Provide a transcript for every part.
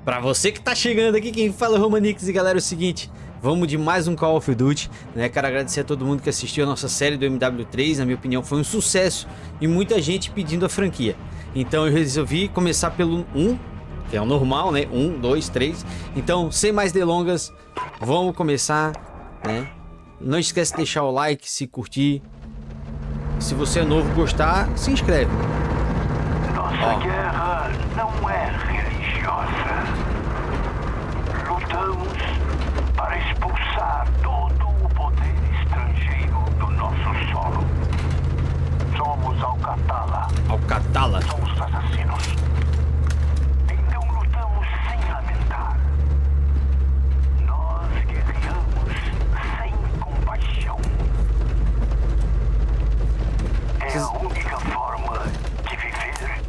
Pra você que tá chegando aqui, quem fala é o Romanix. E galera, é o seguinte, vamos de mais um Call of Duty, né? Quero agradecer a todo mundo que assistiu a nossa série do MW3. Na minha opinião foi um sucesso e muita gente pedindo a franquia. Então eu resolvi começar pelo 1, que é o normal, né? 1, 2, 3. Então, sem mais delongas, vamos começar, né? Não esquece de deixar o like, se curtir. Se você é novo, gostar, se inscreve. Nossa guerra não é religiosa. Lutamos para expulsar todo o poder estrangeiro do nosso solo. Somos Al-Qatala. Al-Qatala. Somos assassinos. Então lutamos sem lamentar. Nós guerreamos sem compaixão. É a única forma de viver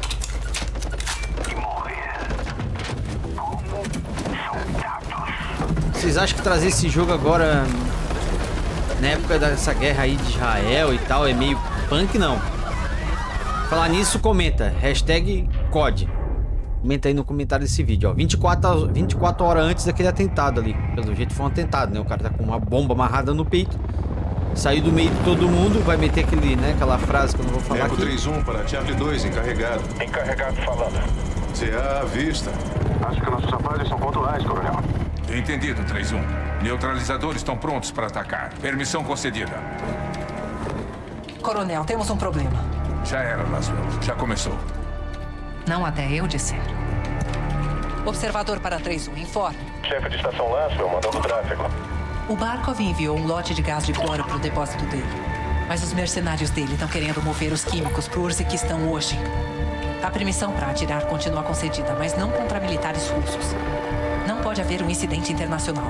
e morrer como soldados. Vocês acham que trazer esse jogo agora, na época dessa guerra aí de Israel e tal, é meio punk? Não. Falar nisso, comenta. Hashtag COD. Comenta aí no comentário desse vídeo, ó. 24 horas antes daquele atentado ali. Pelo jeito foi um atentado, né? O cara tá com uma bomba amarrada no peito. Saiu do meio de todo mundo, vai meter aquele, né, aquela frase que eu não vou falar Eco aqui. 3-1 para Charlie 2, encarregado. Encarregado falando. CA à vista. Acho que nossos rapazes são pontuais, coronel. Entendido, 3-1. Neutralizadores estão prontos para atacar. Permissão concedida. Coronel, temos um problema. Já era, Laswell. Já começou. Não até eu disser. Observador para 3-1, informe. Chefe de estação Laswell mandando tráfego. O Barkov enviou um lote de gás de cloro para o depósito dele. Mas os mercenários dele estão querendo mover os químicos para o Urziquistão hoje. A permissão para atirar continua concedida, mas não contra militares russos. Não pode haver um incidente internacional.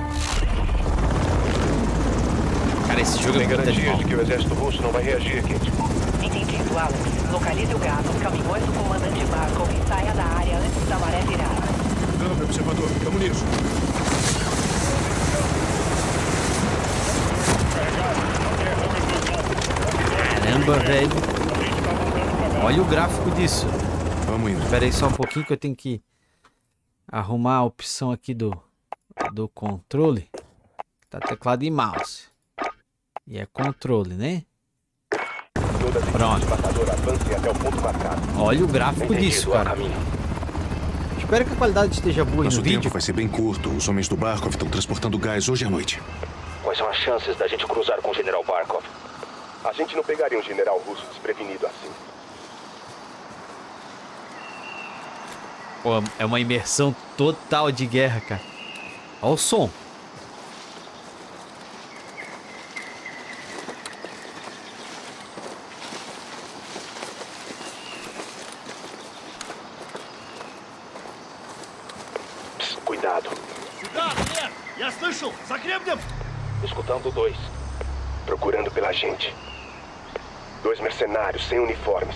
Cara, esse jogo é muito animal. De que o exército russo não vai reagir, Kate. Entendido, Alex. Localize o gás nos caminhões do comandante Barkov e saia da área antes da maré virar. Câmbio, observador. Vamos nisso. Caramba, velho. Olha o gráfico disso. Vamos indo. Espera aí só um pouquinho que eu tenho que arrumar a opção aqui do controle. Tá teclado e mouse. E é controle, né? Pronto. Olha o gráfico disso, cara. Espero que a qualidade esteja boa aí Nosso no tempo vídeo. vai ser bem curto. Os homens do Barkov estão transportando gás hoje à noite. Quais são as chances da gente cruzar com o general Barkov? A gente não pegaria um general russo desprevenido assim. Pô, é uma imersão total de guerra, cara. Olha o som. Psst, cuidado. Escutando 2. Procurando pela gente. 2 mercenários sem uniformes.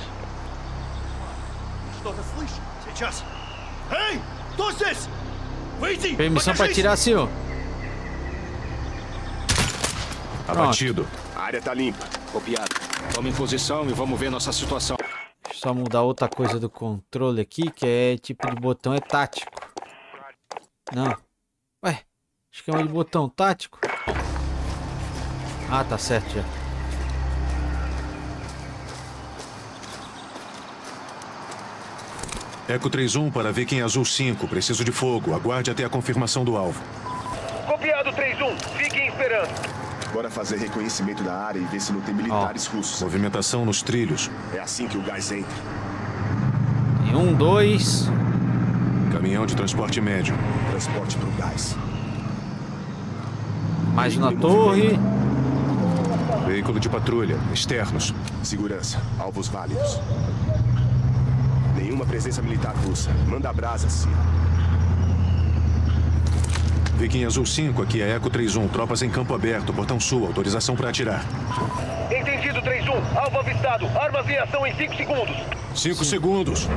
Permissão pra atirar, senhor. Abatido. A área tá limpa. Copiado. Tome posição e vamos ver nossa situação. Deixa eu só mudar outra coisa do controle aqui, que é tipo de botão é tático. Não. Ué, esquema de botão tático. Ah, tá certo já. Eco 3-1 para Viking Azul 5. Preciso de fogo. Aguarde até a confirmação do alvo. Copiado 3-1. Fiquem esperando. Bora fazer reconhecimento da área e ver se não tem militares russos. Movimentação nos trilhos. É assim que o gás entra. E 1, 2. Caminhão de transporte médio. Transporte pro gás. Mais uma torre. Veículo de patrulha. Externos. Segurança. Alvos válidos. Nenhuma presença militar russa. Manda brasa, sim. Viking Azul 5, aqui é Eco 3-1. Tropas em campo aberto. Portão sul. Autorização para atirar. Entendido 3-1. Alvo avistado. Armas em ação em 5 segundos. 5 segundos.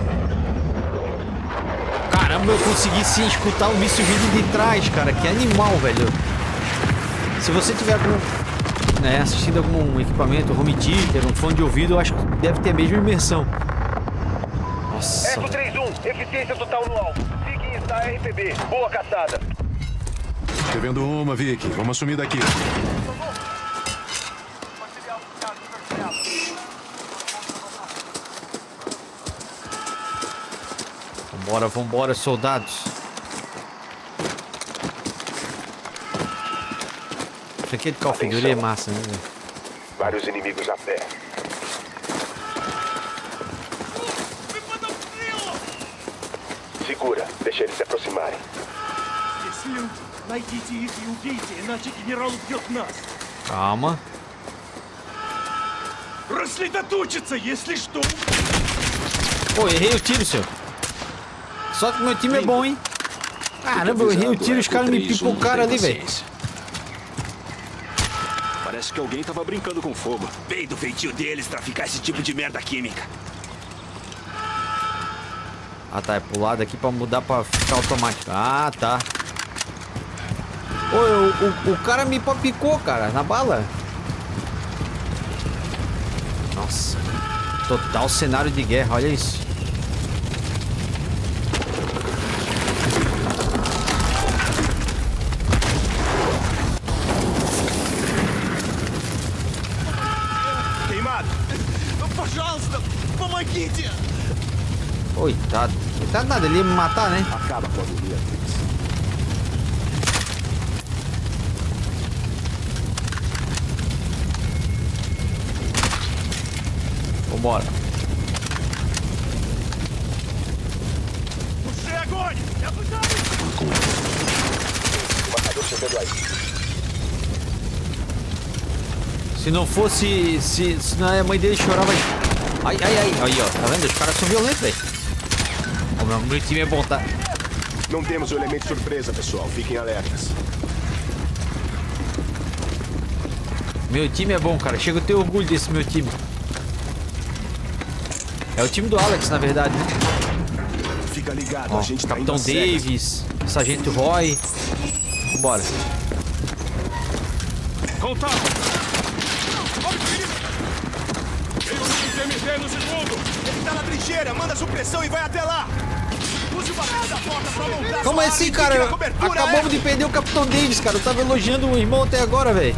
Caramba, eu consegui sim escutar o míssil vindo de trás, cara. Que animal, velho. Se você tiver assistindo algum equipamento, home theater, um fone de ouvido, eu acho que deve ter a mesma imersão. Nossa. Eco 3-1. Eficiência total no alvo. Fique caminho está a RPB. Boa caçada. Tô vendo uma, Vicky. Vamos assumir daqui. Vambora, vambora, soldados. Isso aqui é de Call of Duty é massa, né, velho? Vários inimigos a pé. Segura, deixa eles se aproximarem. Calma. Pô, errei o tiro, senhor. Só que meu time é bom, hein? Caramba, eu errei o tiro e os caras me pipocaram ali, velho. Parece que alguém tava brincando com fogo. Bem do feitio deles traficar esse tipo de merda química. Ah, tá. É pro lado aqui pra mudar pra ficar automático. Ah, tá. Ô, o cara me picou, cara, na bala. Nossa. Total cenário de guerra, olha isso. Coitado. Coitado nada, ele ia me matar, né? Acaba com a agonia deles. Vambora. Se não fosse... Se não a mãe dele chorava... Ai, ai, ai. Aí, ó. Tá vendo? Os caras são violentos, velho. O meu time é bom, tá? Não temos o elemento surpresa, pessoal. Fiquem alertas. Meu time é bom, cara. Chega a ter orgulho desse meu time. É o time do Alex, na verdade, né? Fica ligado, Ó, a gente tá Capitão indo Davis, Sargento Roy. Vambora. Contato! Tem um TMT no segundo! Ele tá na trincheira, manda supressão e vai até lá! Use o papel da porta pra montar. Como é assim, cara? Acabamos de perder o Capitão Davis, cara. Eu tava elogiando o irmão até agora, velho.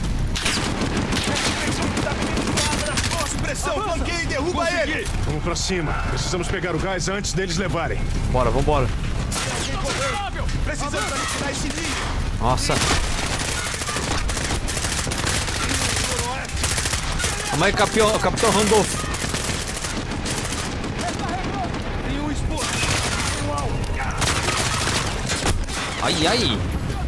Supressão, flanqueia e derruba ele! Vamos pra cima. Precisamos pegar o gás antes deles levarem. Bora, vambora. Precisamos aniquilar esse ninho! Nossa. Calma aí, Capitão Randolph. Ai, ai.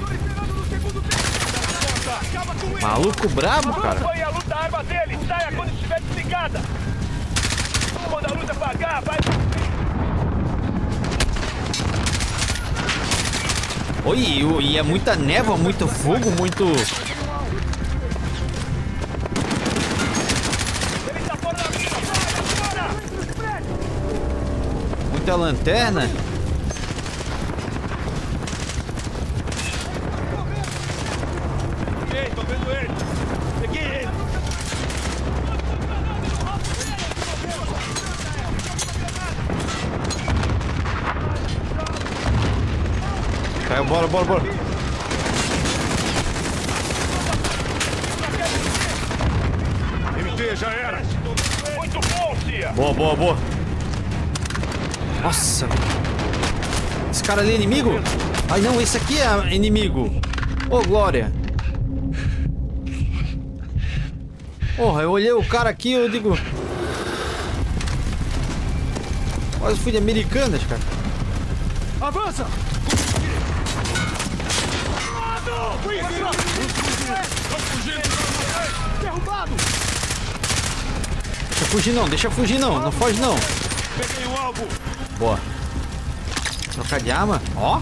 Maluco brabo, cara. Acompanhe a luta da arma dele. Saia quando estiver desligada. Quando a luta apagar, vai... Oi, e é muita névoa, muito fogo, muito... Muita lanterna. Ei, tô vendo ele! Peguei ele! Caiu, bora, bora, bora. MT, já era. Muito bom, tia. Boa, boa, boa. Nossa. Esse cara ali é inimigo? Ai, não, esse aqui é inimigo. Ô, Glória. Porra, eu olhei o cara aqui e eu digo... Quase fui de Americanas, cara. Avança! Derrubado! Deixa fugir não, deixa fugir não. Não foge não. Peguei um alvo! Boa. Trocar de arma. Ó.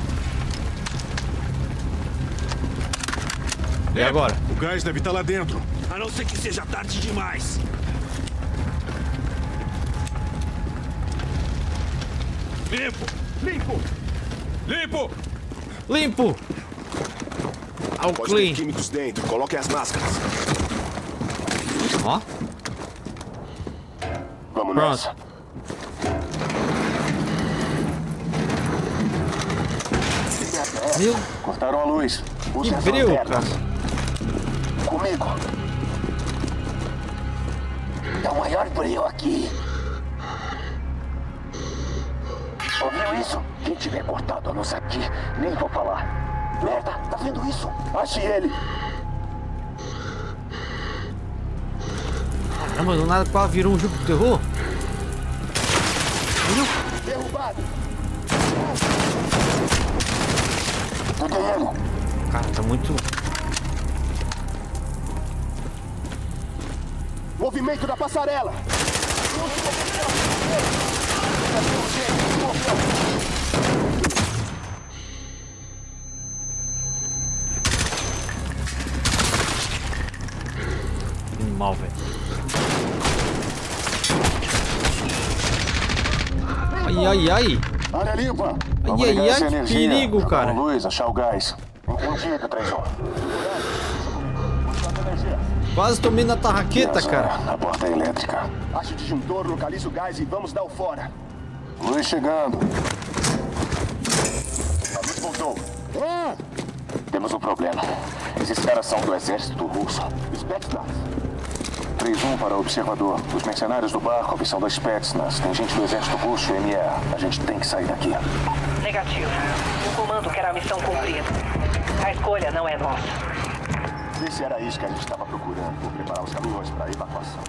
E agora? O gás deve estar lá dentro. A não ser que seja tarde demais. Limpo! Limpo! Limpo! Limpo. Ao Pode ter clean. químicos dentro. Coloquem as máscaras. Ó. Vamos Pronto. nessa. Meu... Cortaram a luz. Que breu, cara. Comigo. É o maior breu aqui. Ouviu isso? Quem tiver cortado a luz aqui, nem vou falar. Merda, tá vendo isso? Ache ele. Caramba, do nada quase virou um jogo de terror. Derrubado. Cara, tá muito... Movimento da passarela. Animal, velho. Ai, ai, ai. Área limpa. Ai, ai, ai, que perigo, cara. Luz, achar o gás. Entendido, 3-1. Quase tomei na tarraqueta, cara. A porta é elétrica. Ache o disjuntor, localize o gás e vamos dar o fora. Luz chegando. A luz voltou. Temos um problema. Esses caras são do exército russo. Spetsnaz. 3-1 para o observador. Os mercenários do Barkov são da Spetsnaz. Tem gente do exército russo e ME. A gente tem que sair daqui. Negativo. O comando quer a missão cumprida. A escolha não é nossa. Esse era isso que a gente estava procurando. Vou preparar os caminhões para evacuação.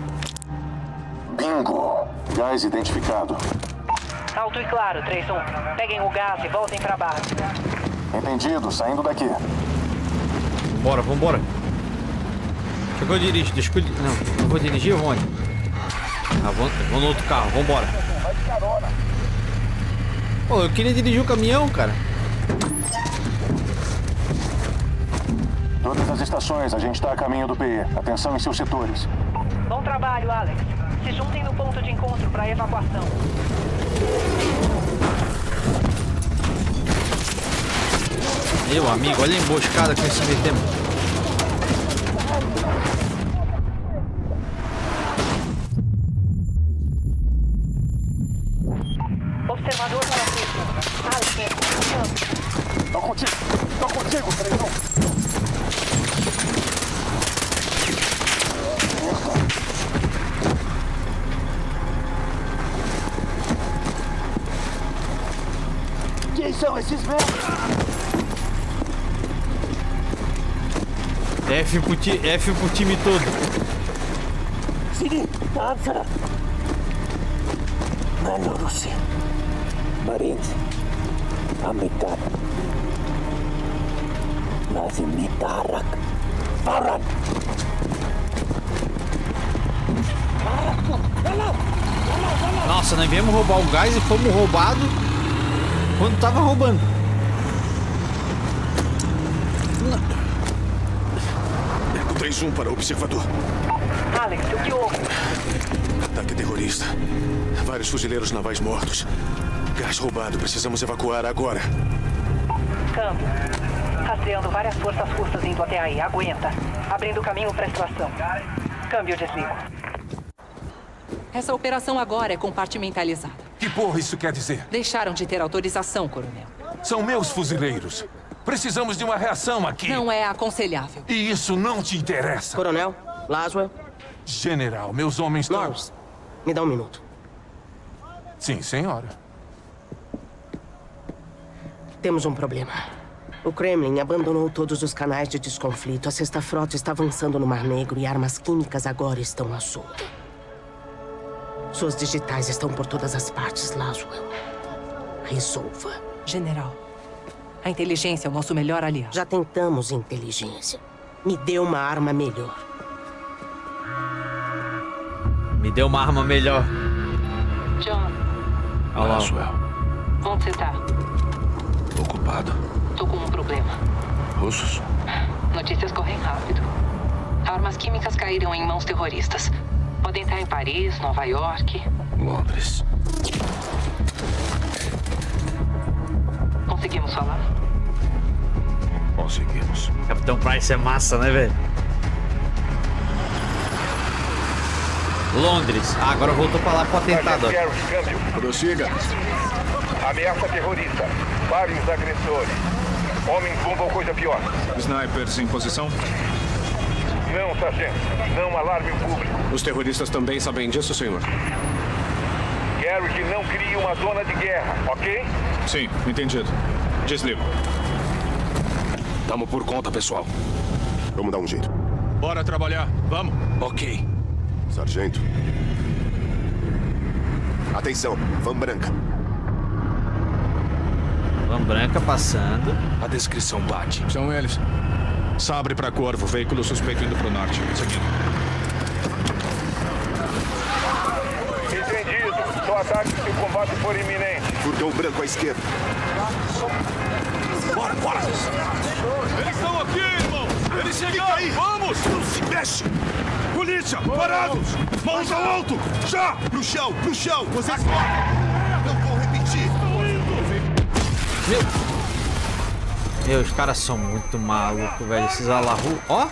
Bingo! Gás identificado. Alto e claro, 3-1. Peguem o gás e voltem pra base. Entendido, saindo daqui. Bora, vambora. Deixa que eu dirijo, deixa que eu... Não, eu vou dirigir, eu vou onde? Ah, vou no outro carro, vambora. Pô, eu queria dirigir o caminhão, cara. Todas as estações, a gente está a caminho do PE. Atenção em seus setores. Bom trabalho, Alex. Se juntem no ponto de encontro para evacuação. Meu amigo, olha a emboscada que nós se metemos. Observador para frente. Alex, Tô contigo, 3-1. Quem são esses velhos? F pro time todo. Siri, Ansara. Manurusi. Marines. Amitar. Nazimitarak. Faran. Nossa, nós viemos roubar o gás e fomos roubados quando tava roubando. Eco 3-1 para o observador. Alex, o que houve? Ataque terrorista. Vários fuzileiros navais mortos. Gás roubado. Precisamos evacuar agora. Câmbio. Rastreando várias forças russas indo até aí. Aguenta. Abrindo caminho para extração. Câmbio desligo. Essa operação agora é compartimentalizada. Que porra isso quer dizer? Deixaram de ter autorização, coronel. São meus fuzileiros. Precisamos de uma reação aqui. Não é aconselhável. E isso não te interessa. Coronel, Laswell. General, meus homens estão... Norris, me dá um minuto. Sim, senhora. Temos um problema. O Kremlin abandonou todos os canais de desconflito. A Sexta Frota está avançando no Mar Negro e armas químicas agora estão à solta. Suas digitais estão por todas as partes, Laswell. Resolva. General, a inteligência é o nosso melhor aliado. Já tentamos inteligência. Me dê uma arma melhor. Me deu uma arma melhor. John. Laswell. Onde você tá? Ocupado. Tô com um problema. Russos? Notícias correm rápido. Armas químicas caíram em mãos terroristas. Podem estar em Paris, Nova York. Londres. Conseguimos falar? Conseguimos. Capitão Price é massa, né, velho? Londres. Ah, agora voltou pra lá pro atentado. Câmbio. Prossiga. Ameaça terrorista. Vários agressores. Homens-bomba ou coisa pior? Snipers em posição? Não, sargento. Não alarme o público. Os terroristas também sabem disso, senhor? Garrick não crie uma zona de guerra, ok? Sim, entendido. Desligo. Tamo por conta, pessoal. Vamos dar um jeito. Bora trabalhar. Vamos. Ok. Sargento. Atenção, van branca. Van branca passando. A descrição bate. São eles. Sabre pra Corvo, veículo suspeito indo pro norte. Seguindo. Entendido. Só ataque se o combate for iminente. Furgão branco à esquerda. Bora, bora! Eles estão aqui, irmão! Eles chegaram! Aí. Vamos! Não se mexe! Polícia! Parados! Mãos ao alto! Já! No chão! No chão! Vocês... Não vou repetir! Meu, os caras são muito malucos, velho. Esses alarru... Ó!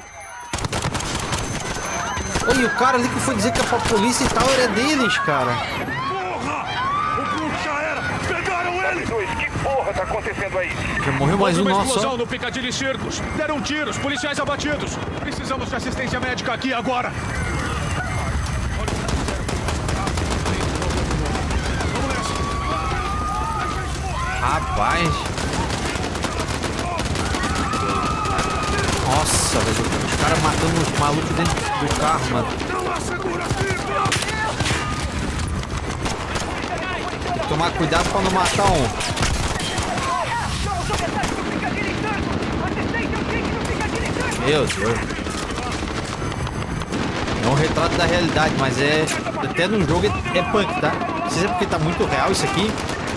Oi, o cara ali que foi dizer que é pra polícia e tal era deles, cara. Porra! O grupo já era! Pegaram ele! Que porra tá acontecendo aí? Já morreu mais um uma nosso. explosão no Piccadilly Circus. Deram tiros, policiais abatidos. Precisamos de assistência médica aqui agora. Rapaz. Nossa, velho. Os caras matando os malucos dentro do carro, mano. Tomar cuidado pra não matar um. Meu Deus. É um retrato da realidade, mas é... Até no jogo é punk, tá? Não sei se é porque tá muito real isso aqui.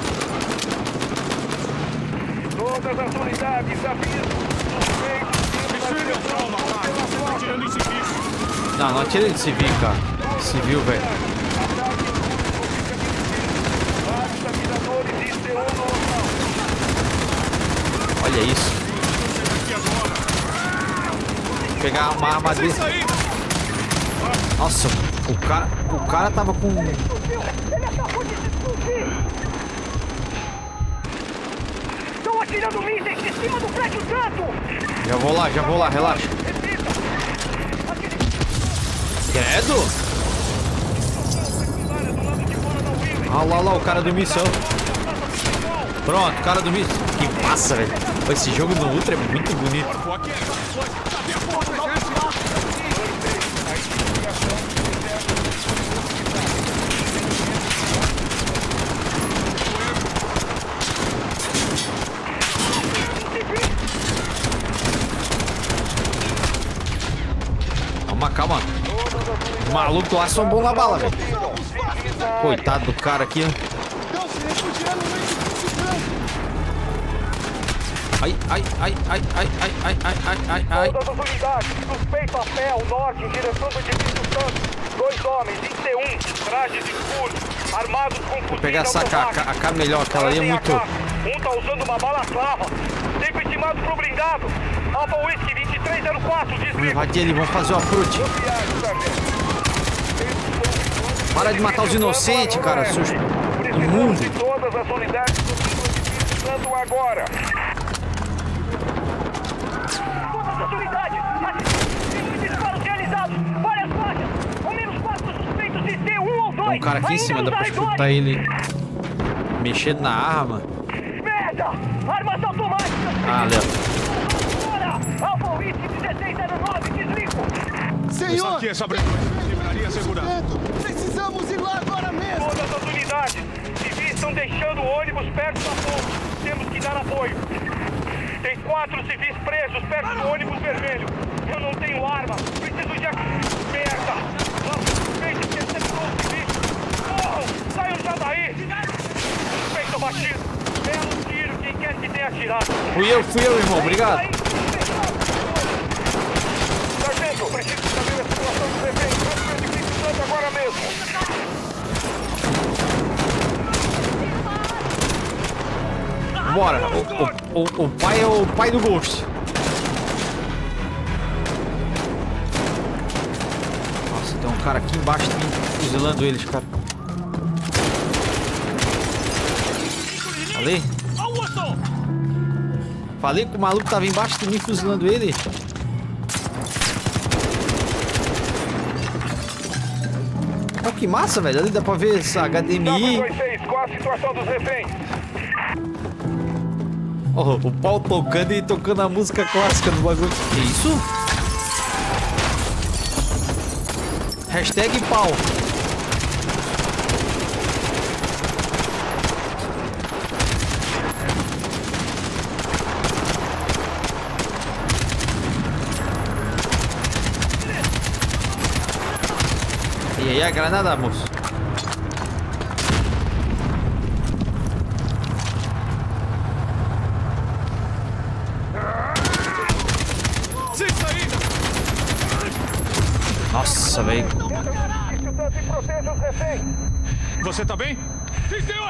Todas as unidades avisam. Não, não atira de civil, cara. Civil, velho. Olha isso. Vou pegar uma arma dele. Nossa, o cara tava com... Estão atirando mísseis de cima do prédio tanto! Já vou lá, relaxa. Credo! Olha lá, o cara do míssil. Pronto, cara do míssil. Que massa, velho. Esse jogo do Ultra é muito bonito. Calma. Os malucos lá são bons na bala, velho. Coitado do cara aqui, ó. Ai. Todas as unidades, suspeito a pé ao norte, em direção do edifício Santos. 2 homens, em C1, trajes escuros, armados com fuzis. Vou pegar essa AK melhor, aquela ali é muito... Um tá usando uma bala clava. Tempo estimado pro blindado. Alfa Whisky 2304, desliga. Vamos invadir ali, vamos fazer o approach. Para de matar os inocentes, cara. Seus... Imundo. Todas as unidades do agora. Todas as unidades! Disparos realizados! Várias faixas! Ao menos 4 suspeitos de C1 ou 2! Tem um cara aqui em cima, dá pra escutar ele mexendo na arma. Merda! Armas automáticas! Ah, Léo. Alfa Whisky 1609, desligo! Senhor! Aqui, essa livraria segurada. Precisamos ir lá agora mesmo! Todas as unidades! Civis estão deixando o ônibus perto da ponte. Temos que dar apoio. Tem 4 civis presos perto do ônibus vermelho. Eu não tenho arma. Preciso de... Merda! Suspeito interceptou o civis. Corram! Saiam já daí! Suspeito batido. Belo tiro, quem quer que tenha atirado. Fui eu, irmão. Obrigado. Sargento, preciso saber a situação do refém. Vamos ver o que está agora mesmo. Bora. O pai é o pai do Ghost. Nossa, tem um cara aqui embaixo fuzilando eles, cara. Falei que o maluco tava embaixo de mim fuzilando ele. Olha que massa, velho. Ali dá pra ver essa HDMI. Qual a situação dos reféns? Oh, o pau tocando e tocando a música clássica do bagulho. Que isso? Hashtag pau. E aí a granada, moço? Nossa, velho. Você tá bem? Sim, senhor!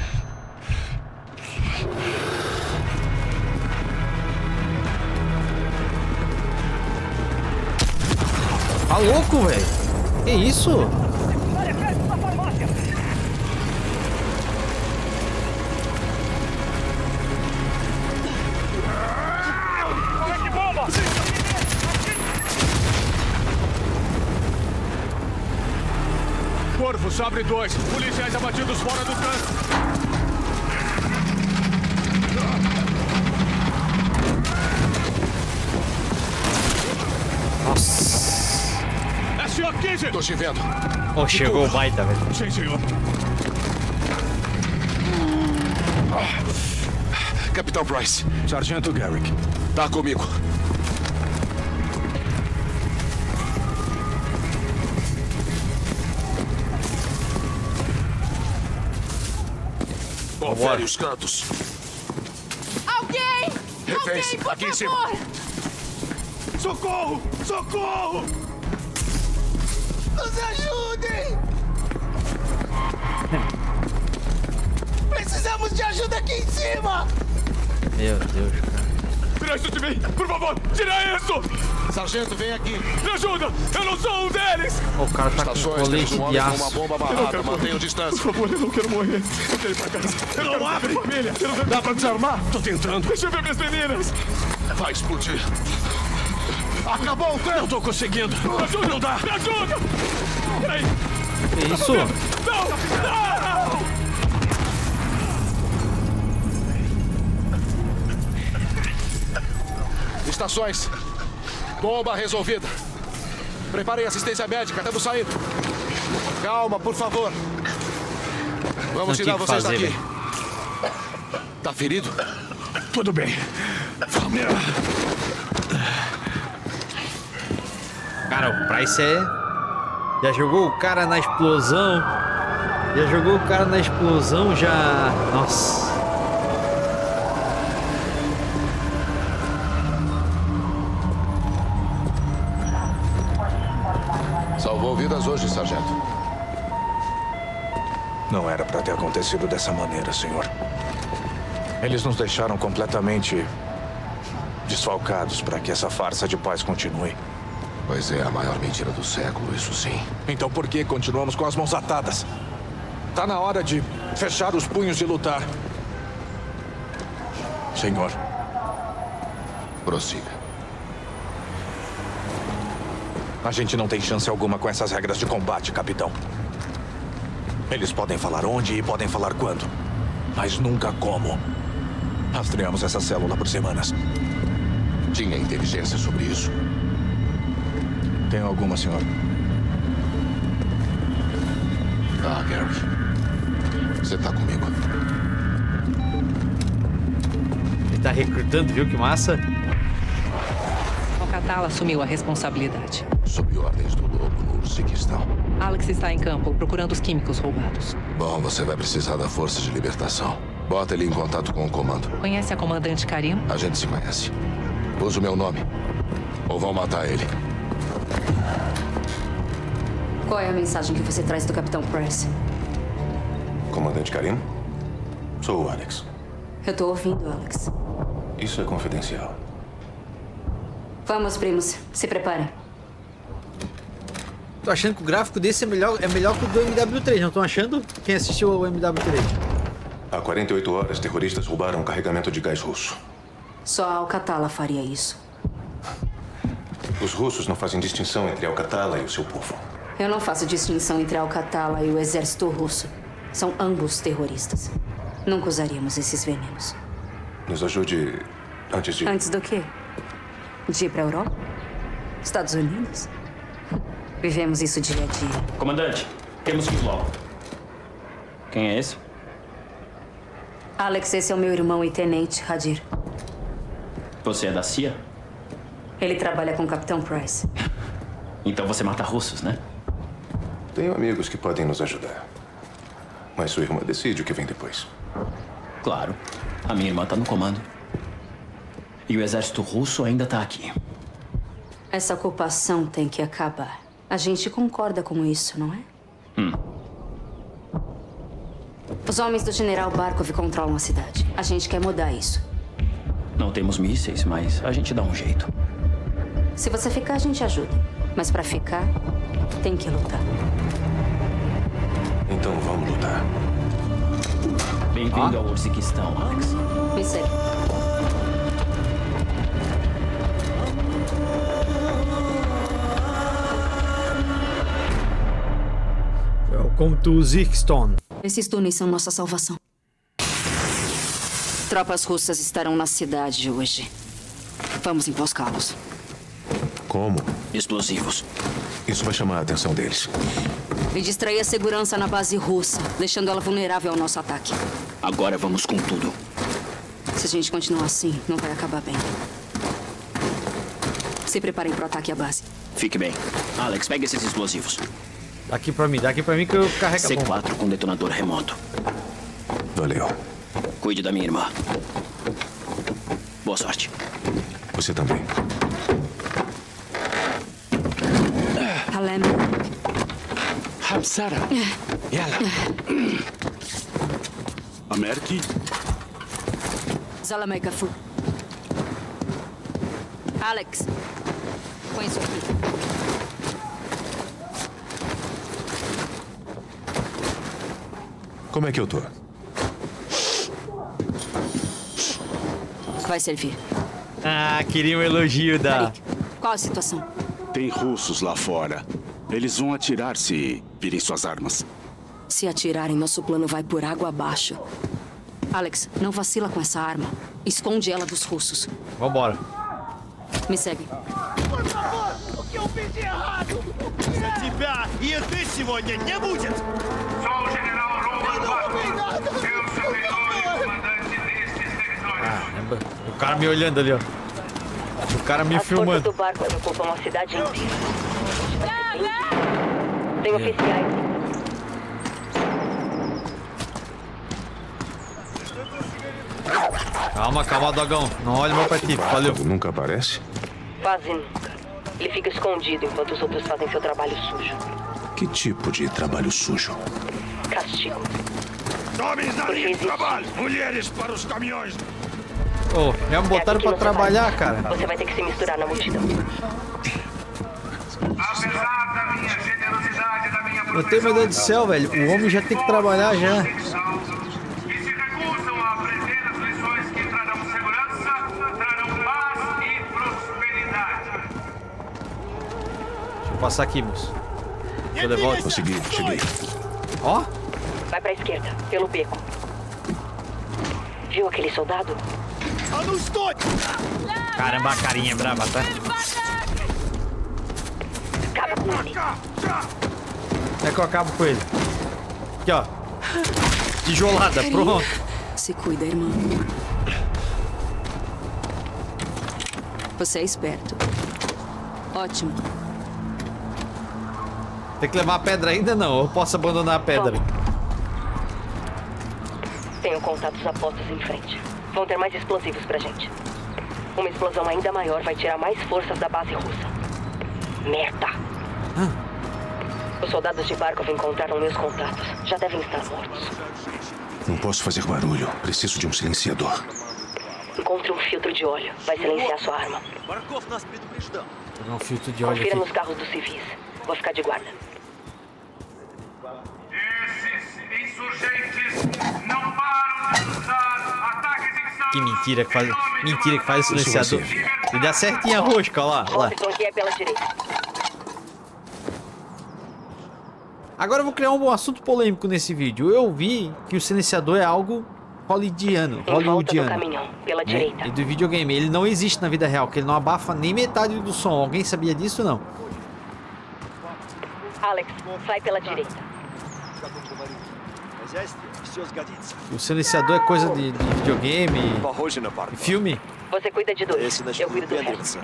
Tá louco, velho? Que isso? Corvo, Sabre 2. Policiais abatidos fora do campo. Nossa. SO-15. Tô te vendo. Oh, chegou o baita, velho. Sim, senhor. Capitão Price. Sargento Garrick. Tá comigo. Confere os cantos. Alguém! Reféns, Alguém, por aqui em favor! cima. Socorro! Socorro! Nos ajudem! Precisamos de ajuda aqui em cima! Meu Deus, cara. Tira isso de mim! Por favor, tira isso! Sargento, vem aqui. Me ajuda! Eu não sou um deles! O cara tá com Estações, colete temos um de homem com uma aço. bomba amarrada. Mantenha distância. Por favor, eu não quero morrer. Eu quero ir pra casa. Eu não abre! Família. Eu não quero... Dá pra desarmar? Tô tentando. Deixa eu ver minhas meninas! Vai explodir. Acabou o tempo! Não tô conseguindo. Me ajuda! Não dá. Me ajuda! Peraí! Que isso? Não! Não! Estações. Bomba resolvida. Preparem assistência médica. Estamos saindo. Calma, por favor. Vamos tirar vocês daqui. Véio. Tá ferido? Tudo bem. Vamos. Cara, o Price já jogou o cara na explosão. Já. Nossa. Salvou vidas hoje, sargento. Não era pra ter acontecido dessa maneira, senhor. Eles nos deixaram completamente desfalcados para que essa farsa de paz continue. Pois é, a maior mentira do século, isso sim. Então por que continuamos com as mãos atadas? Tá na hora de fechar os punhos e lutar. Senhor. Prossiga. A gente não tem chance alguma com essas regras de combate, capitão. Eles podem falar onde e podem falar quando, mas nunca como. Rastreamos essa célula por semanas. Tinha inteligência sobre isso? Tem alguma, senhor? Ah, Gary. Você tá comigo. Ele tá recrutando, viu que massa? Al-Qatala assumiu a responsabilidade. Sob ordens do Lobo no Urziquistão. Alex está em campo, procurando os químicos roubados. Bom, você vai precisar da Força de Libertação. Bota ele em contato com o comando. Conhece a comandante Karim? A gente se conhece. Usa o meu nome. Ou vão matar ele. Qual é a mensagem que você traz do Capitão Price? Comandante Karim? Sou o Alex. Eu tô ouvindo, Alex. Isso é confidencial. Vamos, primos. Se preparem. Tô achando que o gráfico desse é melhor que o do MW3, não estão achando? Quem assistiu ao MW3? Há 48 horas, terroristas roubaram um carregamento de gás russo. Só a Al-Qatala faria isso. Os russos não fazem distinção entre Al-Qatala e o seu povo. Eu não faço distinção entre Al-Qatala e o exército russo. São ambos terroristas. Nunca usaríamos esses venenos. Nos ajude antes de... Antes do quê? De ir pra Europa? Estados Unidos? Vivemos isso dia a dia. Comandante, temos que ir logo. Quem é esse? Alex, esse é o meu irmão e tenente, Hadir. Você é da CIA? Ele trabalha com o Capitão Price. Então você mata russos, né? Tenho amigos que podem nos ajudar. Mas sua irmã decide o que vem depois. Claro. A minha irmã tá no comando. E o exército russo ainda tá aqui. Essa ocupação tem que acabar. A gente concorda com isso, não é? Os homens do General Barkov controlam a cidade. A gente quer mudar isso. Não temos mísseis, mas a gente dá um jeito. Se você ficar, a gente ajuda. Mas pra ficar, tem que lutar. Então vamos lutar. Bem-vindo ao Urziquistão, Alex. Me segue. Welcome to Uzbekistan. Esses túneis são nossa salvação. Tropas russas estarão na cidade hoje. Vamos emboscá-los. Como? Explosivos. Isso vai chamar a atenção deles. E distrair a segurança na base russa, deixando ela vulnerável ao nosso ataque. Agora vamos com tudo. Se a gente continuar assim, não vai acabar bem. Se preparem para o ataque à base. Fique bem. Alex, pegue esses explosivos. Dá aqui pra mim que eu carrego a bomba. C4 com detonador remoto. Valeu. Cuide da minha irmã. Boa sorte. Você também. Halem. Hamsara. Yala. Amerki. Zalamai Gafu. Alex. Põe isso aqui. Como é que eu tô? Vai servir. Ah, queria um elogio da... Qual a situação? Tem russos lá fora. Eles vão atirar se virem suas armas. Se atirarem, nosso plano vai por água abaixo. Alex, não vacila com essa arma. Esconde ela dos russos. Vambora. Me segue. Por favor, o que eu fiz de errado? Тебя и ты сегодня не будет! Sou o general Roman Barkov, seu superior e comandante destes territórios. Caramba, o cara me olhando ali, ó. O cara me filmando. As forças do Barkov ocupam a cidade inteira. Tem oficiais. Calma, calma, dogão. Não olhe mais pra ti. Valeu. Nunca aparece? Quase nunca. Ele fica escondido enquanto os outros fazem seu trabalho sujo. Que tipo de trabalho sujo? Castigo. Homens na linha de trabalho! Mulheres para os caminhões! Ô, já me botaram pra trabalhar, cara. Você vai ter que se misturar na multidão. Apesar da minha generosidade, da minha Eu tenho meu Deus do céu, velho. O homem já tem que trabalhar já. e se recusam a aprender as lições que trarão segurança, trarão paz e prosperidade. Deixa eu passar aqui, moço. Tô de volta. Consegui, cheguei. Ó. Vai pra esquerda, pelo beco. Viu aquele soldado? Caramba, a carinha é brava, tá? Acaba com ele. É que eu acabo com ele. Aqui, ó. Tijolada, pronto. Se cuida, irmão. Você é esperto. Ótimo. Tem que levar a pedra ainda não? Eu posso abandonar a pedra? Tenho contatos a postos em frente. Vão ter mais explosivos pra gente. Uma explosão ainda maior vai tirar mais forças da base russa. Merda! Os soldados de Barkov encontraram meus contatos. Já devem estar mortos. Não posso fazer barulho. Preciso de um silenciador. Encontre um filtro de óleo. Vai silenciar sua arma. Pegar um filtro de óleo Confira aqui. nos carros dos civis. Vou ficar de guarda. Esses insurgentes não param de usar ataques Que mentira que faz o silenciador. E dá certinho a rosca, ó lá. Robson, que é pela direita. Agora eu vou criar um assunto polêmico nesse vídeo. Eu vi que o silenciador é algo hollywoodiano. Caminhão, pela direita. E do videogame. Ele não existe na vida real, que ele não abafa nem metade do som. Alguém sabia disso, não? Alex, sai pela direita. O silenciador é coisa de videogame e filme. Você cuida de dois, eu cuido do resto.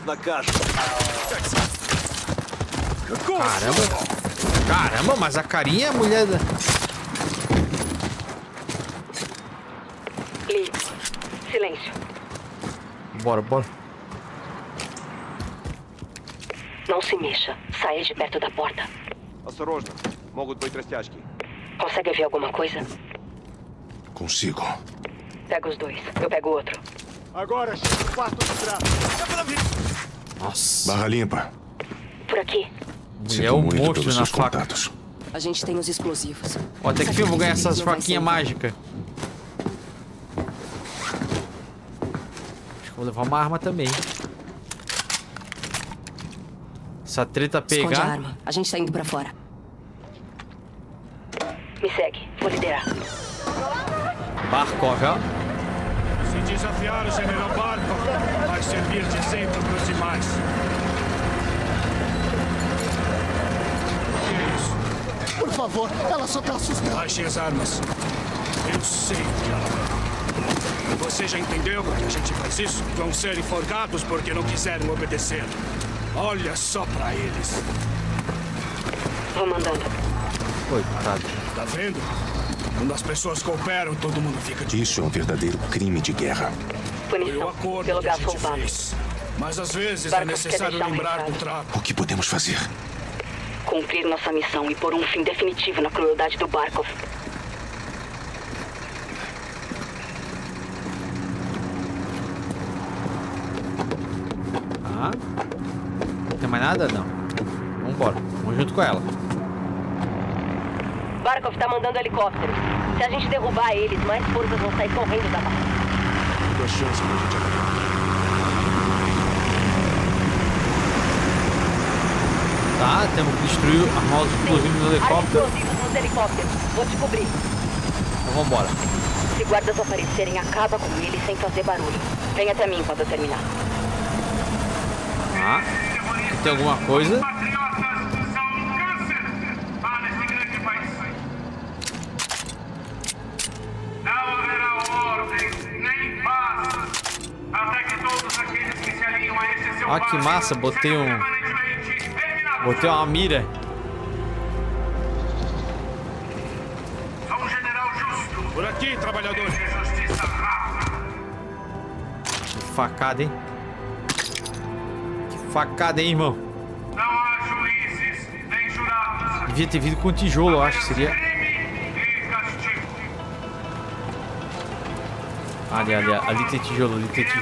Caramba, mas a carinha é a mulher da... Lee, silêncio. Bora. Não se mexa. Saia de perto da porta. Осторожно. Могут быть растяжки. Consegue ver alguma coisa? Consigo. Pega os dois. Eu pego o outro. Agora, chega o quarto de trás. Nossa. Barra limpa. Por aqui. É um monstro na faca. A gente tem os explosivos. Ó, até que eu vou ganhar essas faquinhas mágicas. Acho que vou levar uma arma também. Essa treta pegar. Esconde a arma. A gente tá indo pra fora. Me segue. Vou liderar. Barkov, ó. Se desafiar o general Barkov, vai servir de exemplo para os demais. Por favor, ela só tá assustada. Baixe as armas. Eu sei que ela vai. Você já entendeu por que a gente faz isso? Vão ser enforcados porque não quiseram obedecer. Olha só pra eles. Vou mandando. Coitado. Tá vendo? Quando as pessoas cooperam, todo mundo fica de... Isso é um verdadeiro crime de guerra. Punição pelo gás roubado. Mas às vezes é necessário lembrar do trato. O que podemos fazer? Cumprir nossa missão e pôr um fim definitivo na crueldade do Barkov. Ah. Não tem mais nada? Não. Vambora. Vamos junto com ela. Barkov tá mandando helicópteros. Se a gente derrubar eles, mais forças vão sair correndo da base. Boa chance pra gente atacar. Tá, temos que destruir, armar os explosivos no helicóptero. Explosivos nos helicópteros. Vou te cobrir. Então vambora. Se guardas aparecerem, acaba com eles sem fazer barulho. Vem até mim quando eu terminar. Ah, aqui tem alguma coisa. Ah, que massa, botei uma mira. Por aqui, trabalhador. Que facada, hein? Que facada, hein, irmão? Não há juízes nem jurados. Devia ter vindo com tijolo, eu acho que seria. Ali tem tijolo,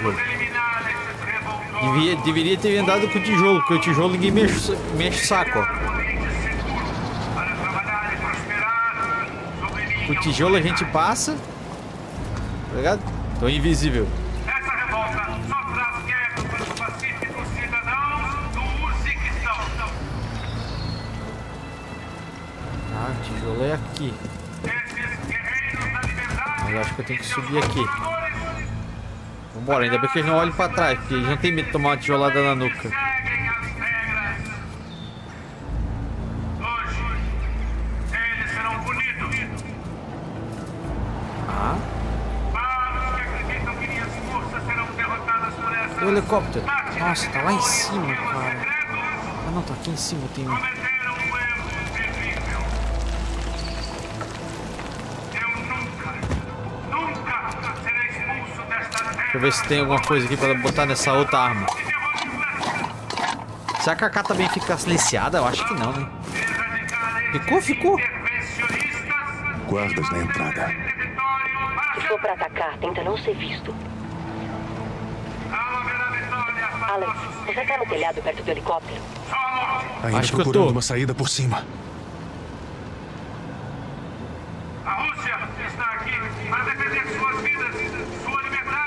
Deveria ter andado com tijolo, porque o tijolo ninguém mexe o saco, ó. Com o tijolo a gente passa. Tá ligado? Tô invisível. Essa revolta só traz guerra para os pacíficos cidadãos do Uzbequistão. Ah, o tijolo é aqui. Mas eu acho que eu tenho que subir aqui. Vambora, ainda bem que eles não olham pra trás, porque eles não tem medo de tomar uma tijolada na nuca. Ah. O helicóptero. Nossa, tá lá em cima, cara. Ah não, tá aqui em cima, tem um. Deixa eu ver se tem alguma coisa aqui pra botar nessa outra arma. Será que a AK também fica silenciada? Eu acho que não, né? Ficou. Guardas na entrada. Se for pra atacar, tenta não ser visto. Alex, você tá no telhado perto do helicóptero? Ainda acho que eu procurando tô. uma saída por cima. A Rússia está aqui para defender suas vidas, sua liberdade.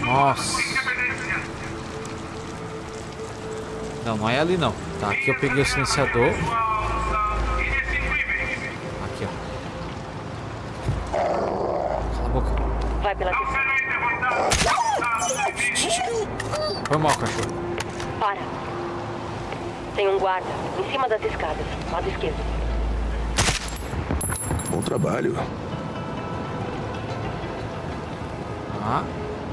Nossa. Não, não é ali não. Tá, aqui eu peguei o silenciador. Aqui, ó. Cala a boca. Vai pela descida. Foi mal, cachorro. Para. Tem um guarda em cima das escadas, lado esquerdo. Bom trabalho. Ah.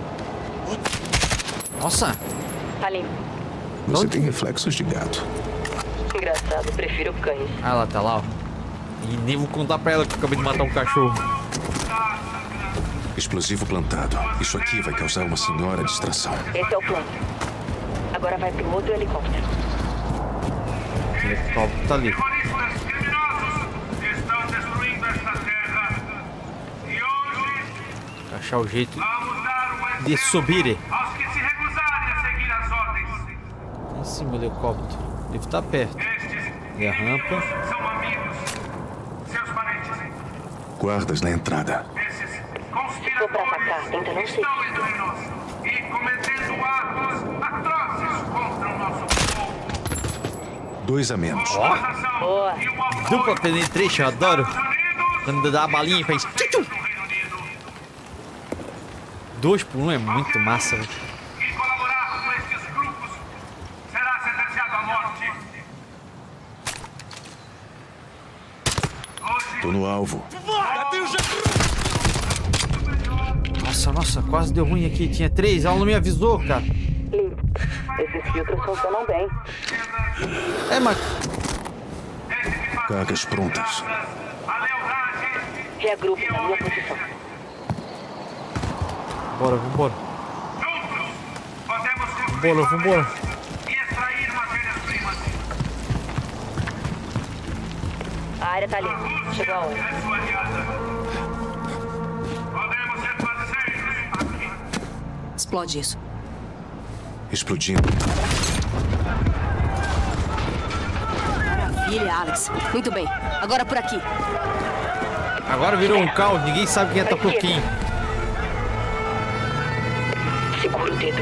Nossa. Tá limpo. Você tem reflexos de gato. Engraçado, prefiro cães. Ah, ela tá lá, ó. E nem vou contar pra ela que eu acabei de matar um cachorro. Explosivo plantado. Isso aqui vai causar uma senhora distração. Esse é o plano. Agora vai pro outro helicóptero. O helicóptero tá ali. Achar o jeito de subir. Em cima do helicóptero. Deve estar perto. E a rampa. Guardas na entrada. Se for pra atacar, tenta não ser visto. E cometendo atos atrozes contra o nosso povo. 2 a menos. Ó. Boa. Dupla penetration, eu adoro. Quando dá a balinha e faz. 2 por 1 é muito massa, velho. E colaborar com estes grupos será sentenciado à morte. Tô no alvo. Nossa, quase deu ruim aqui. Tinha 3, ela não me avisou, cara. Limpo. Esses filtros funcionam bem. É, mas... Cargas prontas. Reagrupe na minha posição. Bora, vambora. Vambora. A área tá limpa. Chegou a hora. Explode isso. Explodindo. Maravilha, Alex. Muito bem. Agora por aqui. Agora virou um caos. Ninguém sabe quem é Topoquinho. Segura o dedo.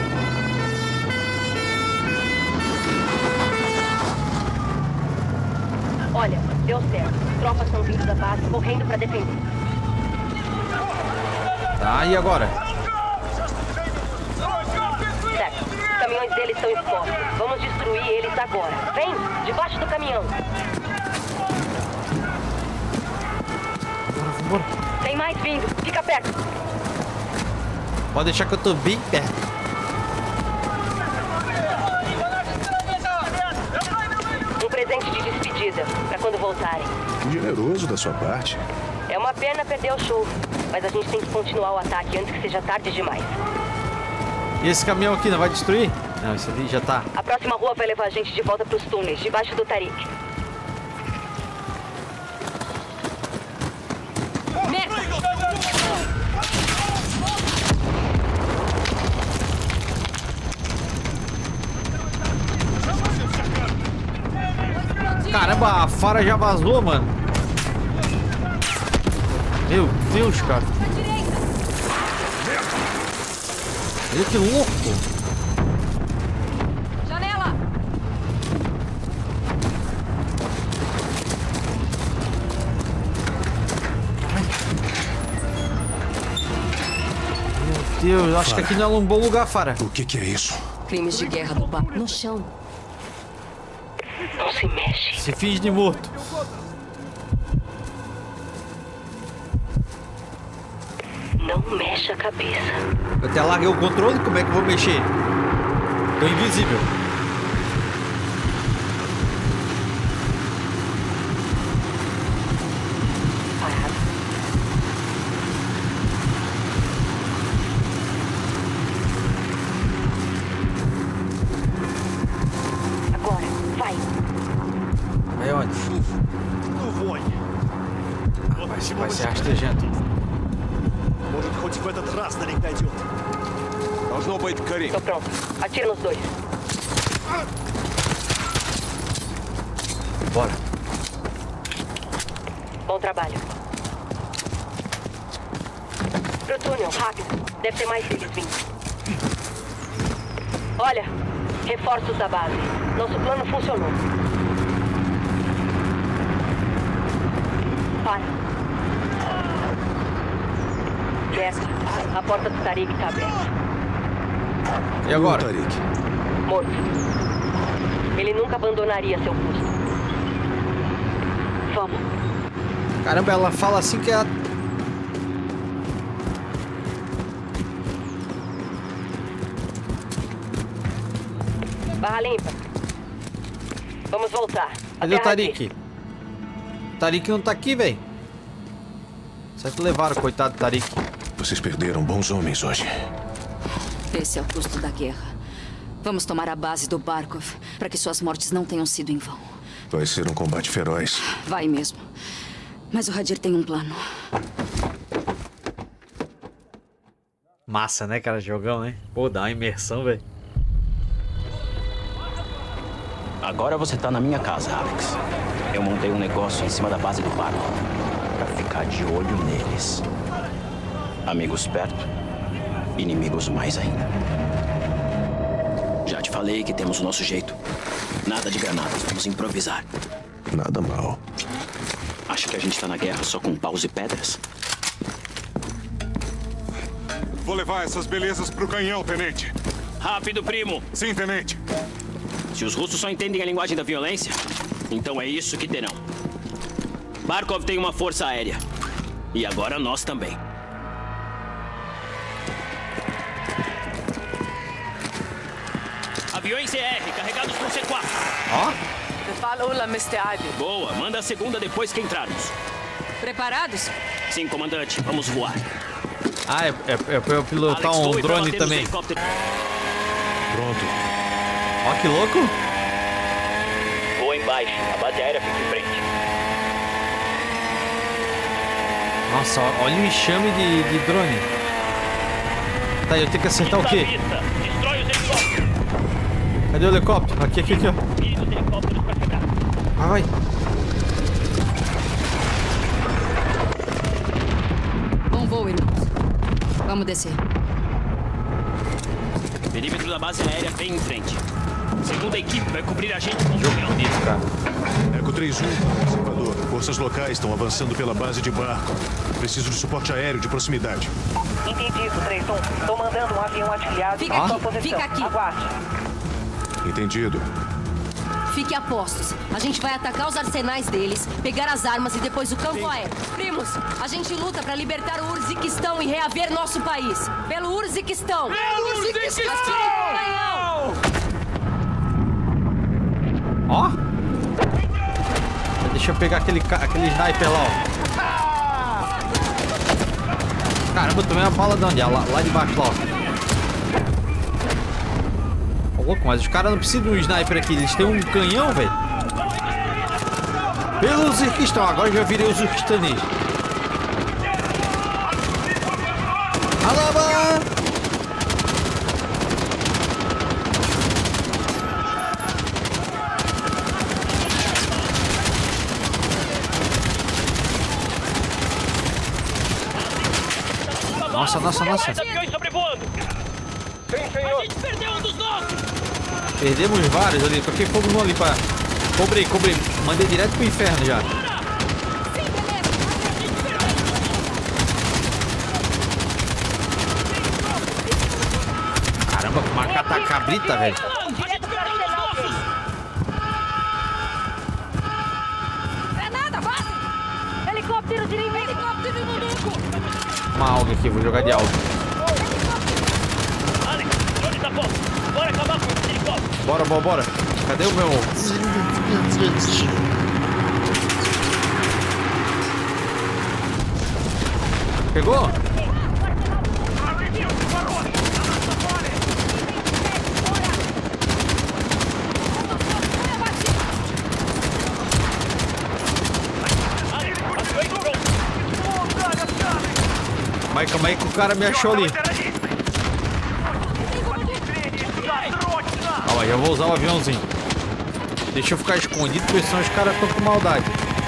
Olha, deu certo. Tropas estão vindo da base, correndo pra defender. Tá, e agora? Certo. Os caminhões deles estão expostos. Vamos destruir eles agora. Vem, debaixo do caminhão. Vambora. Tem mais vindo. Fica perto. Pode deixar que eu tô bem perto. Um presente de despedida, pra quando voltarem. Generoso da sua parte. É uma pena perder o show, mas a gente tem que continuar o ataque antes que seja tarde demais. E esse caminhão aqui não vai destruir? Não, esse ali já tá. A próxima rua vai levar a gente de volta pros túneis, debaixo do Tariq. Caramba, a Farah já vazou, mano. Meu Deus, cara. Olha que louco. Janela! Meu Deus, acho que aqui não é um bom lugar, Farah. O que é isso? Crimes de guerra do bar. No chão. Não se mexe. Se finge de morto. Não mexe a cabeça. Eu até larguei o controle, como é que eu vou mexer? Tô invisível. Parado. Agora, vai. Vai onde? Vai ser rastejando. Может, хоть в этот раз на них дойдет. Должно быть, Карим. Tô pronto. Atira nos dois. Bora. Bom trabalho. Pro túnel, rápido. Deve ter mais deles vindo. Olha, reforços da base. Nosso plano funcionou. Para. Jess, a porta do Tariq está aberta. E agora? O Tariq? Morto. Ele nunca abandonaria seu posto. Vamos. Caramba, ela fala assim que ela... Barra limpa. Vamos voltar. Cadê o Tariq? O Tariq não tá aqui, velho. Certo, levaram, coitado do Tariq. Vocês perderam bons homens hoje. Esse é o custo da guerra. Vamos tomar a base do Barkov para que suas mortes não tenham sido em vão. Vai ser um combate feroz. Vai mesmo. Mas o Hadir tem um plano. Massa, né, cara? Jogão, né? Pô, dá uma imersão, velho. Agora você tá na minha casa, Alex. Eu montei um negócio em cima da base do Barkov pra ficar de olho neles. Amigos perto, inimigos mais ainda. Já te falei que temos o nosso jeito. Nada de granadas, vamos improvisar. Nada mal. Acha que a gente tá na guerra só com paus e pedras? Vou levar essas belezas pro canhão, tenente. Rápido, primo. Sim, tenente. Se os russos só entendem a linguagem da violência, então é isso que terão. Barkov tem uma força aérea. E agora nós também. Aviões CR, carregados por C4. Ó. Boa, manda a segunda depois que entrarmos. Preparados? Sim, comandante, vamos voar. Ah, é pra eu pilotar Alex, um voe pra drone bater nos também. helicópteros. Pronto. Ó, que louco. Voa embaixo, a base aérea fica em frente. Nossa, olha o enxame de drone. Tá, eu tenho que acertar o quê? Destrói os helicópteros. Cadê o helicóptero? Aqui, ó. Mire os helicópteros pra chegar. Vai. Bom voo, irmãos. Vamos descer. Perímetro da base aérea bem em frente. Segunda equipe vai cobrir a gente com o Jogo bonito, cara. Eco 3-1, observador. Forças locais estão avançando pela base de Barkov. Preciso de suporte aéreo de proximidade. Entendi isso, 3-1. Estou mandando um avião artilhado Fica em aqui, sua posição. fica aqui. Aguarde. Entendido. Fique a postos. A gente vai atacar os arsenais deles, pegar as armas e depois o campo aéreo. Primos, a gente luta pra libertar o Urziquistão e reaver nosso país. Pelo Urziquistão! Pelo Urziquistão! Ó. Deixa eu pegar aquele sniper lá, ó. Caramba, eu tomei uma bala de onde? Lá de baixo, lá, ó. Louco, mas os caras não precisam de um sniper aqui, eles têm um canhão, velho. Pelo Uzbequistão, agora já virei uzbequistanês. Alaba! Nossa, nossa, nossa. Aviões sobrevoando. Sim, senhor. A gente perdeu um dos nossos. Perdemos vários ali. Toquei fogo no ali pra... Cobrei. Mandei direto pro inferno já. Caramba, uma catacabrita, velho. Granada, base! Helicóptero de inimigo! Helicóptero inimigo! Uma alga aqui, vou jogar de alga. Alex, drone tá bom. Bora acabar com esse helicóptero. Bora. Cadê o meu... Pegou? Calma aí que o cara me achou ali. Calma aí, eu vou usar o aviãozinho. Deixa eu ficar escondido, porque senão os caras estão com maldade.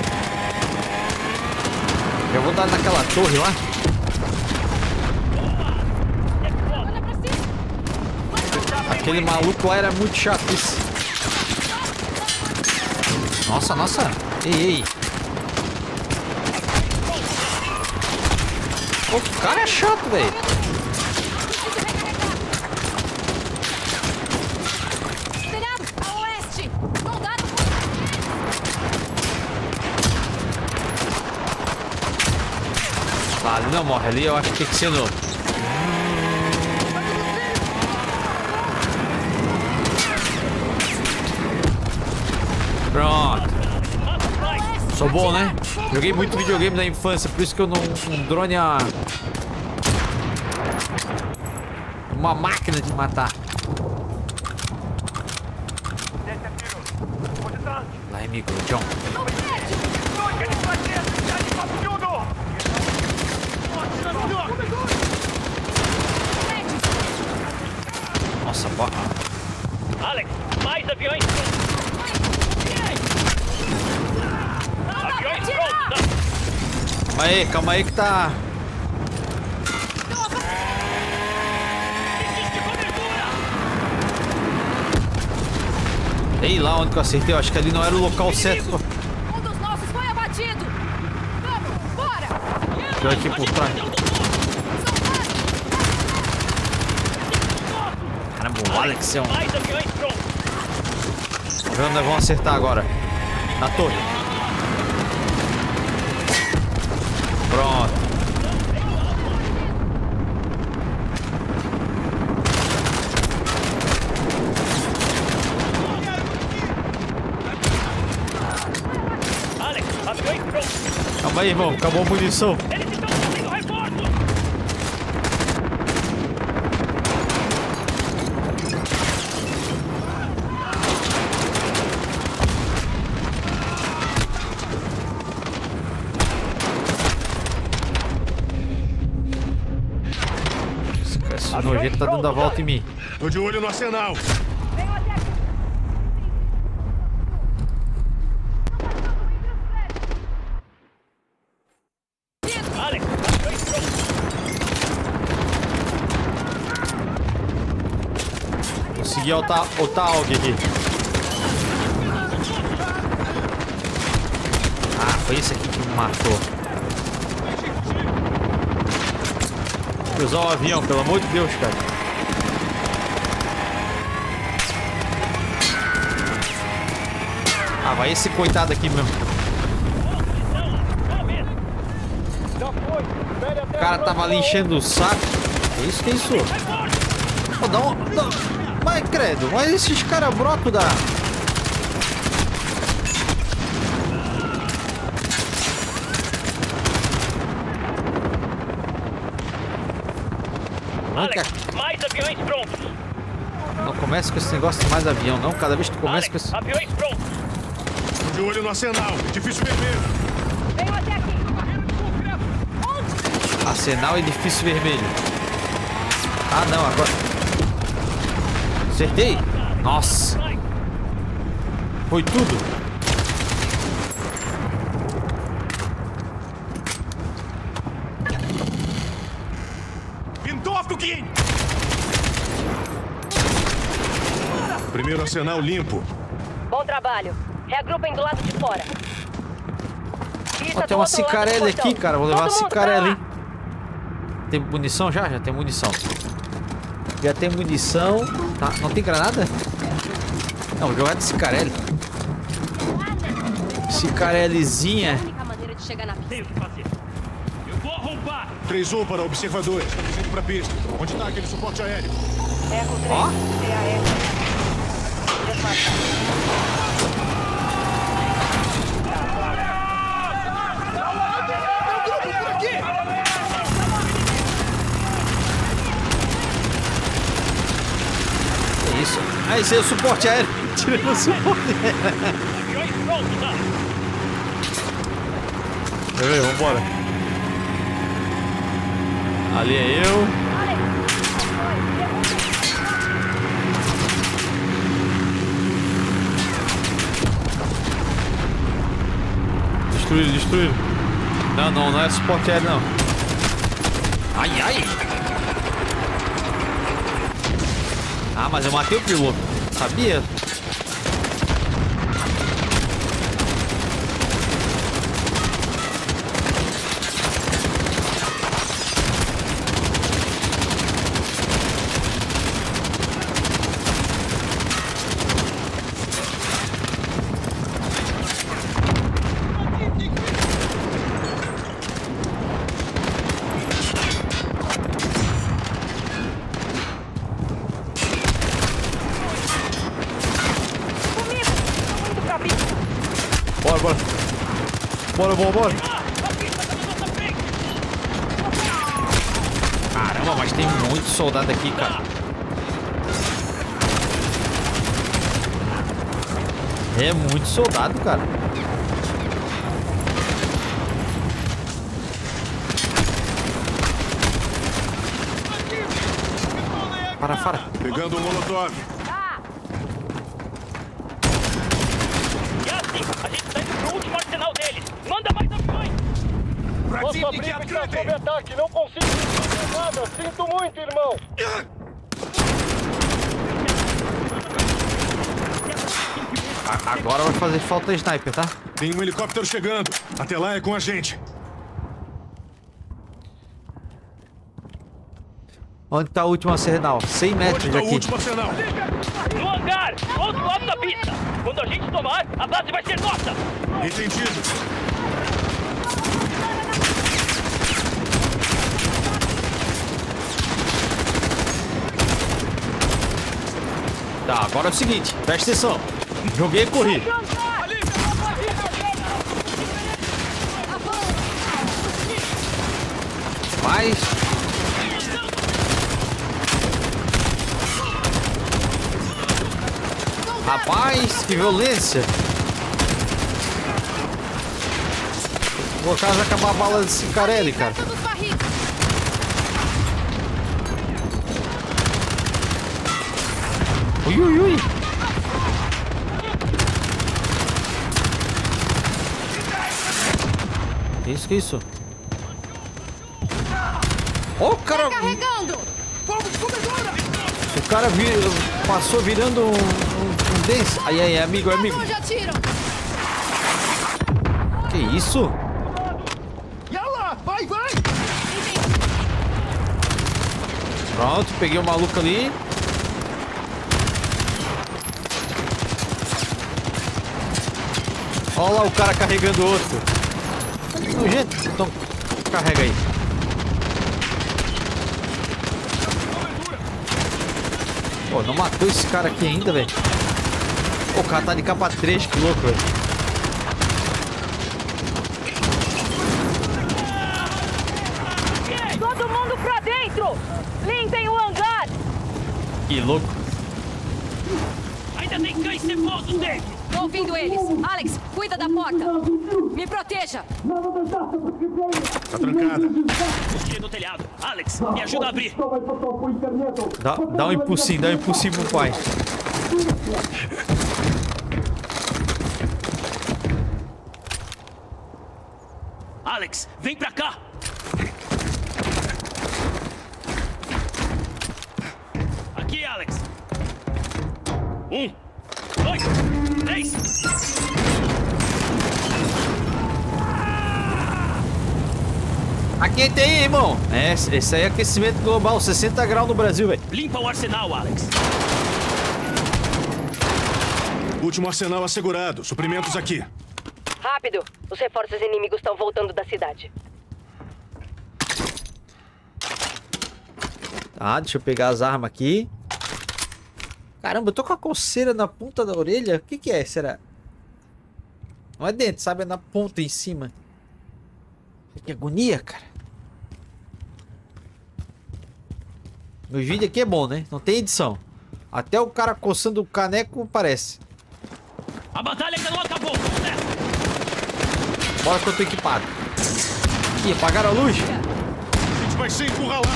Eu vou dar naquela torre lá. Aquele maluco lá era muito chato. Isso. Nossa, nossa. Ei. Pô, que cara é chato, velho. Tá, ali não morre. Ali eu acho que tem que ser novo. Pronto. Sou bom, né? Joguei muito videogame na infância, por isso que eu não... Um drone é uma máquina de matar. Lá é micro, John. Nossa, porra. Alex, mais aviões. Calma aí que tá... Ei, lá onde que eu acertei, eu acho que ali não era o local certo. Um dos nossos foi abatido. Vamos, bora. Deixa eu aqui por trás. Caramba, o Alex é um... Mais aviões prontos. Vamos ver onde vão acertar agora. Na torre. Pronto. Alex, aviões prontos. Calma aí, irmão. Acabou a munição. Eles estão fazendo reforço. Esse nojento tá dando a volta em mim. Tô de olho no arsenal. Consegui o Taug aqui. Ah, foi esse aqui que me matou. Vou usar o avião, pelo amor de Deus, cara. Ah, vai esse coitado aqui mesmo. O cara tava ali enchendo o saco. Que isso, que isso? Pô, dá um... Mas, credo, mas esses caras brotam da... Alex, mais aviões prontos. Não começa com esse negócio de mais avião, não. Cada vez que tu começa com esse... Aviões prontos. Tô de olho no arsenal. Edifício vermelho. Venham até aqui. Arsenal e edifício vermelho. Ah, não, agora... Acertei? Nossa. Foi tudo. Primeiro arsenal limpo. Bom trabalho. Reagrupem do lado de fora. Ó, tem uma cicarela aqui, cara. Vou levar a cicarela, hein? Tem munição já? Já tem munição. Já tem munição. Tá. Não tem granada? Não, vou jogar de cicarela. Cicarelizinha. Eu vou arrombar. 3-1 para observadores. Estamos indo pra pista. Onde tá aquele suporte aéreo? Eco 3, Ó. CAS. Que isso? Ah, esse é o suporte aéreo. Tirando o suporte aéreo. Aviões prontos, tá? Vambora. Ali é eu. Destruíram. Não é suporte aéreo, não. Ai. Ah, mas eu matei o piloto. Sabia? Bora. Caramba, mas tem muito soldado aqui, cara. É muito soldado, cara. Para. Pegando o molotov. A gente tá indo pro último arsenal deles. Manda mais aviões. Nossa briga está sob ataque. Não consigo fazer nada. Sinto muito, irmão. Agora vai fazer falta sniper, tá? Tem um helicóptero chegando. Até lá é com a gente. Onde tá o último arsenal? 100 metros Onde tá daqui. o último arsenal? No hangar! Do outro lado da pista! Quando a gente tomar, a base vai ser nossa! Entendido. Tá, agora é o seguinte. Presta atenção. Joguei e corri. Mas... Rapaz, que violência. Vou quase acabar a bala desse Cicarelli, cara. Ui. Que isso? Ó, o cara... Carregando! O cara passou virando um desse. Aí, amigo. Já tiram. Que isso? Yala, vai! Pronto, peguei o maluco ali. Olha lá o cara carregando o outro. Gente, então carrega aí. Pô, não matou esse cara aqui ainda, velho. O cara tá de capa 3, que louco, velho. Todo mundo pra dentro! Limpem o hangar! Que louco. Ainda tem cães cefosos dentro! Tô ouvindo eles. Alex, cuida da porta. Me proteja. Tá trancada. No telhado. Alex, me ajuda a abrir. Dá um impulsinho pro pai. Alex, vem pra cá. Aqui, Alex. 1, 2, 3. Aqui tem, irmão. Esse aí é aquecimento global, 60 graus no Brasil, velho. Limpa o arsenal, Alex. Último arsenal assegurado. Suprimentos aqui. Rápido! Os reforços inimigos estão voltando da cidade. Tá, deixa eu pegar as armas aqui. Caramba, eu tô com a coceira na ponta da orelha. O que é, será? Não é dentro, sabe? É na ponta, em cima. Que agonia, cara. O vídeo aqui é bom, né? Não tem edição. Até o cara coçando o caneco parece. A batalha ainda não acabou. Bora que eu tô equipado. Ih, apagaram a luz? A gente vai ser encurralado.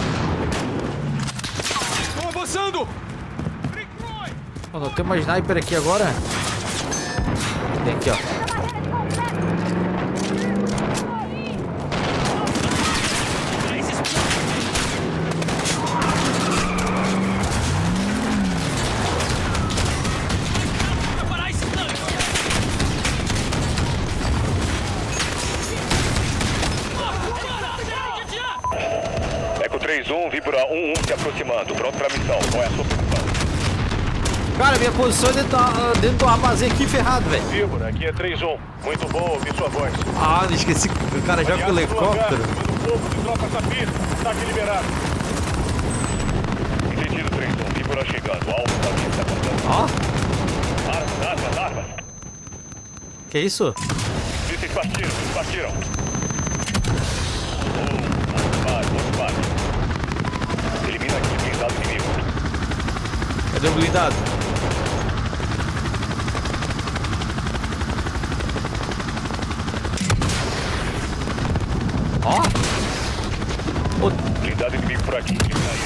Estão avançando! Mano, tem uma sniper aqui agora. Tem aqui, ó. aproximando. Pronto pra missão. Qual é a sua posição? Cara, minha posição é dentro do armazém aqui ferrado, velho. Víbora, aqui é 3-1. Muito bom ouvir sua voz. Ah, não esqueci. O cara joga com o helicóptero. Quando o povo de tropa essa pista, está aqui liberado. Entendido, 3-1. Víbora chegando. Alvo da pista apontando. Ó. Armas. Que isso? Mísseis partiram. Muito vale. Elimina aqui o blindado inimigo. Cadê o blindado? Ó! Blindado inimigo por aqui.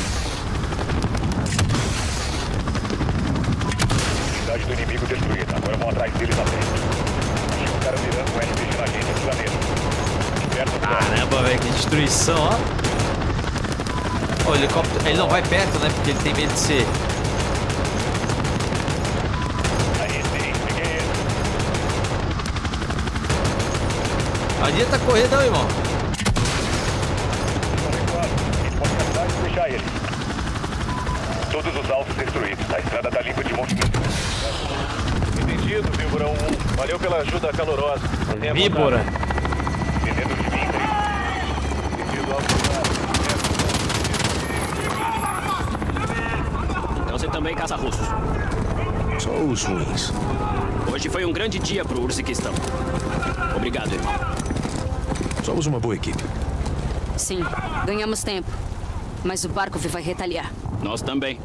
Blindagem do inimigo destruída. Agora vão atrás deles na frente. Acho que o cara mirando o RPG na gente aqui lá dentro. Caramba, velho, que destruição, ó. Ó, o helicóptero, ele não vai perto, né? Porque ele tem medo de ser. Adianta correr não, irmão. Pode captar e fechar ele. Todos os alvos destruídos. A estrada da limpa de Monte Pinto. Entendido, Víbora 1-1. Valeu pela ajuda calorosa. Víbora. Entendendo de mim, entendido, alvo. Então você também caça russos. Só os ruins. Hoje foi um grande dia pro Urziquistão. Obrigado, irmão. Somos uma boa equipe. Sim, ganhamos tempo. Mas o Barkov vai retaliar. Nós também.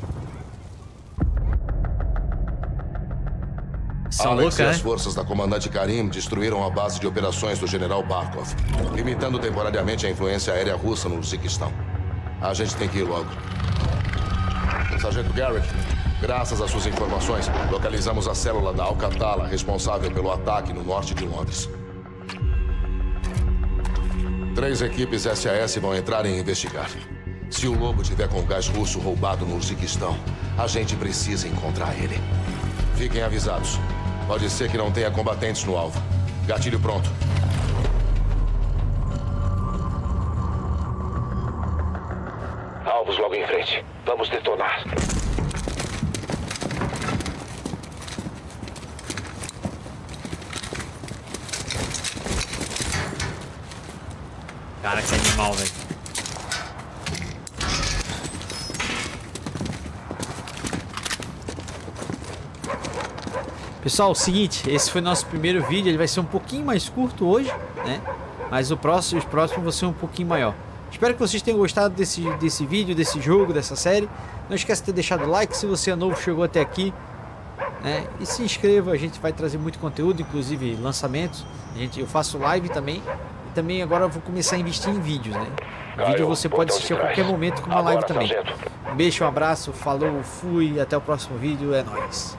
Alex e as forças da comandante Karim destruíram a base de operações do general Barkov, limitando temporariamente a influência aérea russa no Urziquistão. A gente tem que ir logo. Sargento Garrick, graças às suas informações, localizamos a célula da Al-Qatala responsável pelo ataque no norte de Londres. 3 equipes SAS vão entrar e investigar. Se o Lobo tiver com o gás russo roubado no Urziquistão, a gente precisa encontrar ele. Fiquem avisados. Pode ser que não tenha combatentes no alvo. Gatilho pronto. Alvos logo em frente. Vamos detonar. Cara, que animal, velho. Pessoal, o seguinte, esse foi nosso primeiro vídeo, ele vai ser um pouquinho mais curto hoje, né? Mas os próximos vão ser um pouquinho maior. Espero que vocês tenham gostado desse vídeo, desse jogo, dessa série. Não esqueça de ter deixado o like se você é novo, chegou até aqui, né? E se inscreva, a gente vai trazer muito conteúdo, inclusive lançamentos. Eu faço live também. E também agora eu vou começar a investir em vídeos, né? Vídeo você pode assistir a qualquer momento com uma live também. Um beijo, um abraço, falou, fui, até o próximo vídeo, é nóis.